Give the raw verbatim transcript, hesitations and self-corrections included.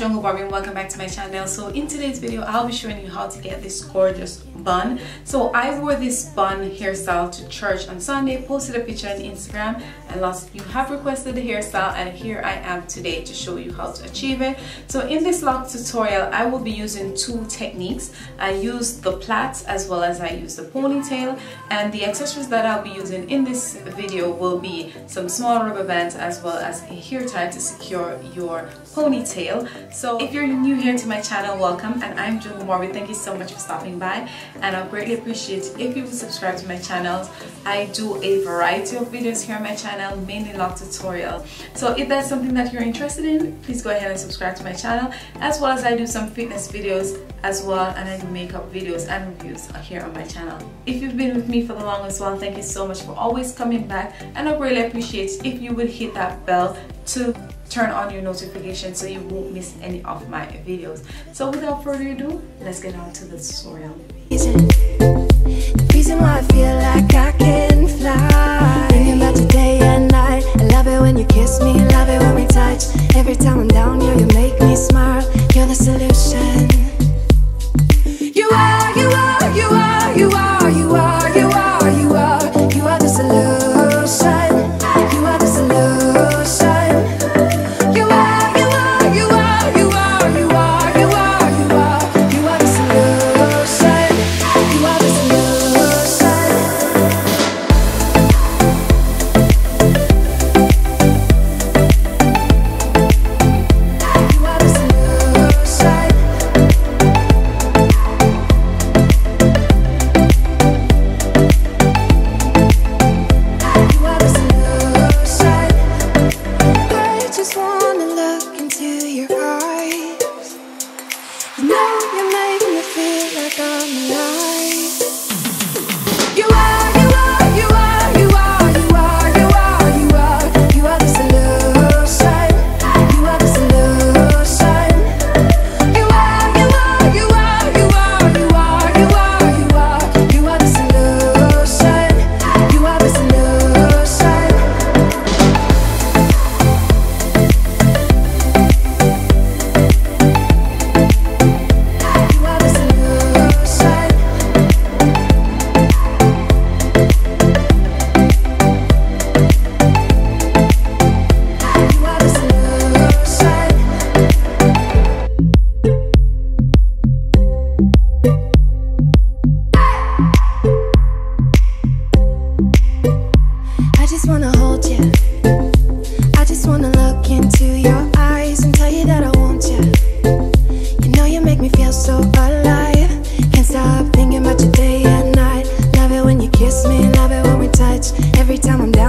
Thejunglebarbie and welcome back to my channel. So in today's video I'll be showing you how to get this gorgeous bun. So I wore this bun hairstyle to church on Sunday, posted a picture on Instagram, and lots of you have requested the hairstyle, and here I am today to show you how to achieve it. So in this lock tutorial I will be using two techniques. I use the plaits as well as I use the ponytail, and the accessories that I'll be using in this video will be some small rubber bands as well as a hair tie to secure your ponytail. So if you're new here to my channel, welcome, and I'm Thejunglebarbie. Thank you so much for stopping by, and I greatly appreciate if you would subscribe to my channel. I do a variety of videos here on my channel, mainly lock tutorial. So if that's something that you're interested in, please go ahead and subscribe to my channel, as well as I do some fitness videos as well, and I do makeup videos and reviews here on my channel. If you've been with me for the longest while, thank you so much for always coming back, and I really appreciate if you would hit that bell to turn on your notifications so you won't miss any of my videos. So without further ado, let's get on to the tutorial. The reason why I feel like I can fly, thinking about you day and night. I love it when you kiss me, love it when we touch. Every time I'm down here you make me smile. You're the solution. You are, you are, you are, you are, you are, you are, you are, you are the solution. You are the solution. You are, you are, you are, you are, you are, you are, you are, you are the solution. You are the solution. You are the solution. I just wanna look into your eyes. You know you make me feel like I'm alive. You are, you are, you are, you are, you are, you are, you are, you are the solution. You are the solution. You are, you are, you are, you are, you are, you are, you are, you are the solution. You are the solution. You are the solution. You are the solution. I just wanna hold you. I just wanna look into your eyes and tell you that I want you. You know you make me feel so alive. Can't stop thinking about you day and night. Love it when you kiss me, love it when we touch. Every time I'm down